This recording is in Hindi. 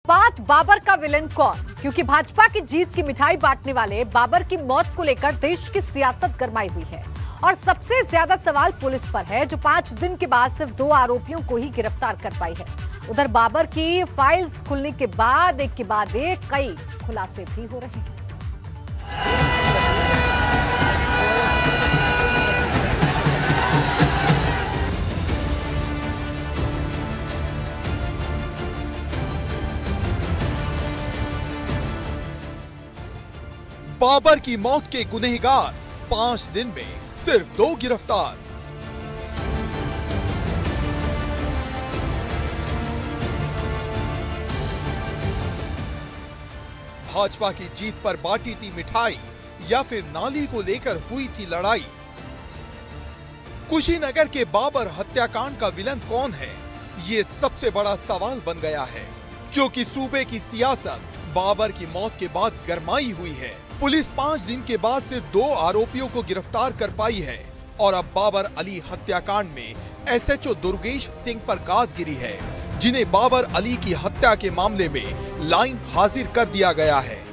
बात बाबर का विलेन कौन, क्योंकि भाजपा की जीत की मिठाई बांटने वाले बाबर की मौत को लेकर देश की सियासत गरमाई हुई है और सबसे ज्यादा सवाल पुलिस पर है, जो 5 दिन के बाद सिर्फ 2 आरोपियों को ही गिरफ्तार कर पाई है। उधर बाबर की फाइल्स खुलने के बाद एक के बाद एक कई खुलासे भी हो रहे हैं। बाबर की मौत के गुनहगार 5 दिन में सिर्फ 2 गिरफ्तार। भाजपा की जीत पर बांटी थी मिठाई या फिर नाली को लेकर हुई थी लड़ाई? कुशीनगर के बाबर हत्याकांड का विलन कौन है, ये सबसे बड़ा सवाल बन गया है, क्योंकि सूबे की सियासत बाबर की मौत के बाद गरमाई हुई है। पुलिस 5 दिन के बाद सिर्फ 2 आरोपियों को गिरफ्तार कर पाई है और अब बाबर अली हत्याकांड में एसएचओ दुर्गेश सिंह पर गाज गिरी है, जिन्हें बाबर अली की हत्या के मामले में लाइन हाजिर कर दिया गया है।